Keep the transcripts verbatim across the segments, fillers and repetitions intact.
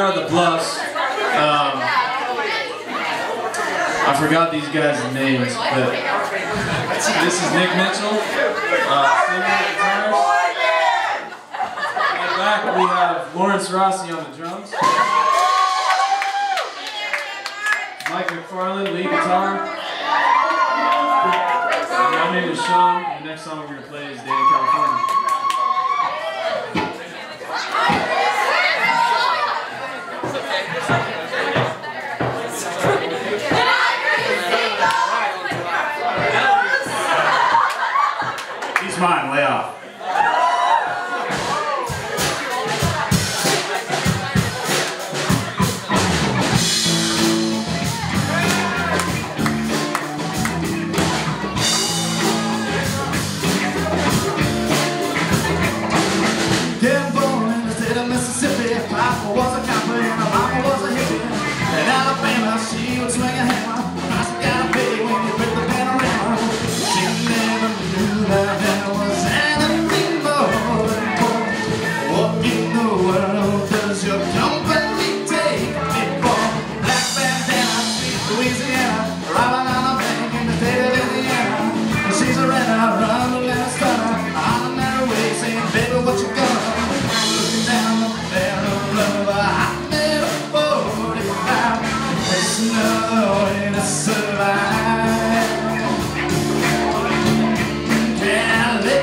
are the Bluffs. Um, I forgot these guys' names, but this is Nick Mitchell, uh, singer, guitarist. At the back we have Lawrence Rossi on the drums. Mike McFarland, lead guitar. My name is Sean. The next song we're going to play is Dani, California. He's mine, lay off. Papa was a copper and her mama was a hippie. In Alabama, she would swing a hammer. Price you gotta pay when you rip the panorama. She never knew that there was anything more than gold. What in the world does your company take me for? Black bandana, sweet Louisiana, robbing on a bank in the state of Indiana. She's a renner, running and a stunner, on a narrow way, saying, baby, what you gonna? Looking down the barrel. I never forty-five. There's no way to survive. California,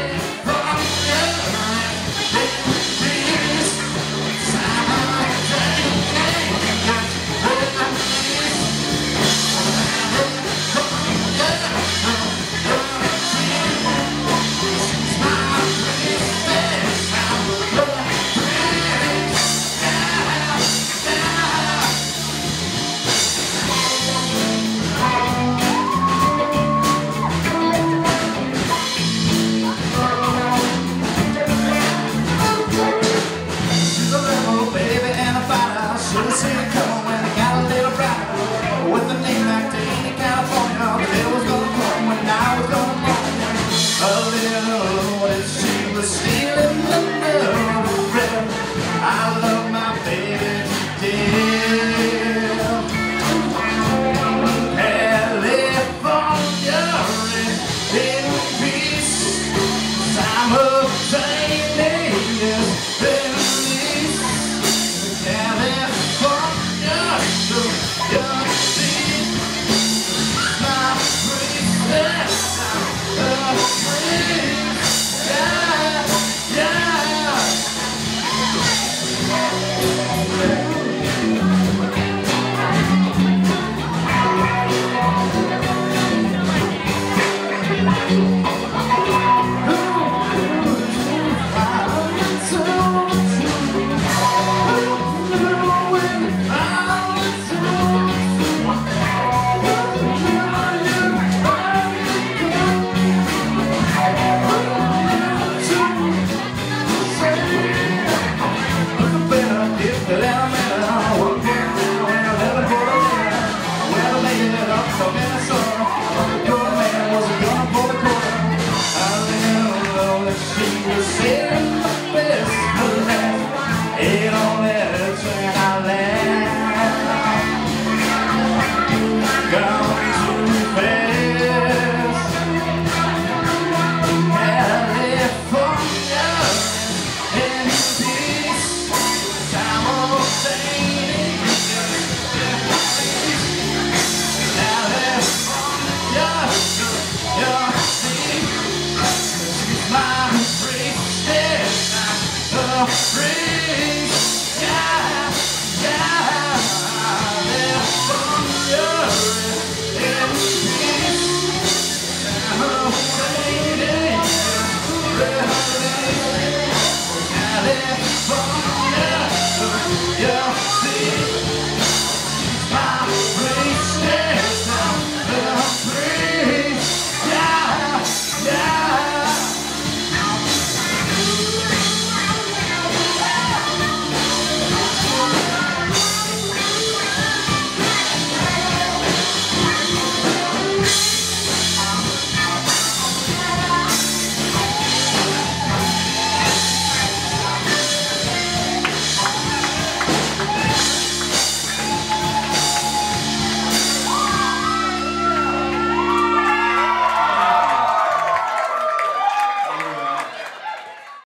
California.